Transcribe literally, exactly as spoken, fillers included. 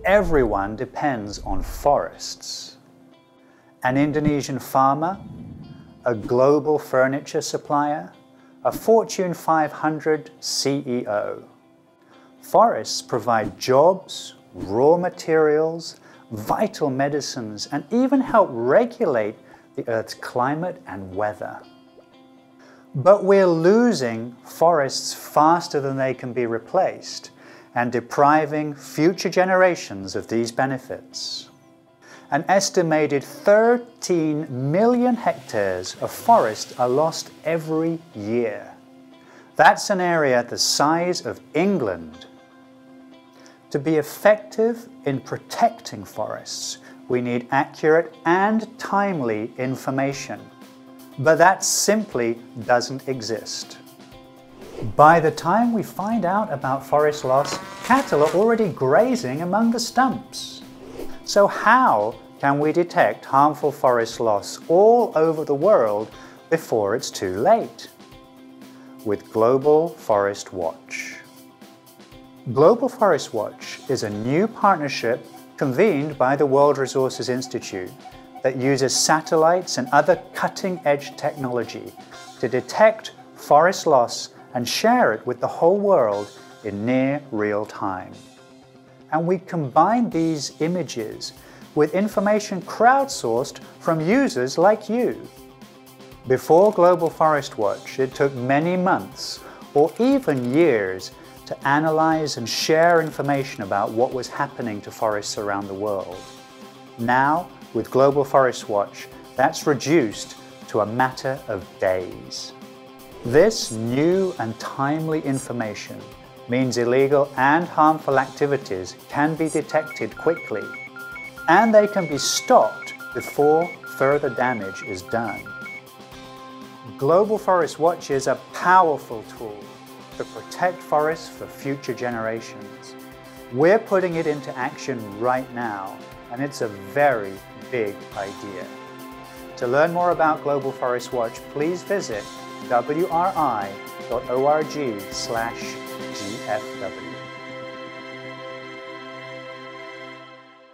everyone depends on forests. An Indonesian farmer, a global furniture supplier, a Fortune five hundred C E O. Forests provide jobs, raw materials, vital medicines, and even help regulate the Earth's climate and weather. But we're losing forests faster than they can be replaced and depriving future generations of these benefits. An estimated thirteen million hectares of forest are lost every year. That's an area the size of England. To be effective in protecting forests, we need accurate and timely information. But that simply doesn't exist. By the time we find out about forest loss, cattle are already grazing among the stumps. So how can we detect harmful forest loss all over the world before it's too late? With Global Forest Watch. Global Forest Watch is a new partnership convened by the World Resources Institute that uses satellites and other cutting-edge technology to detect forest loss and share it with the whole world in near real time. And we combine these images with information crowdsourced from users like you. Before Global Forest Watch, it took many months or even years to analyze and share information about what was happening to forests around the world. Now, with Global Forest Watch, that's reduced to a matter of days. This new and timely information means illegal and harmful activities can be detected quickly, and they can be stopped before further damage is done. Global Forest Watch is a powerful tool to protect forests for future generations. We're putting it into action right now, and it's a very big idea. To learn more about Global Forest Watch, please visit W R I dot org slash G F W.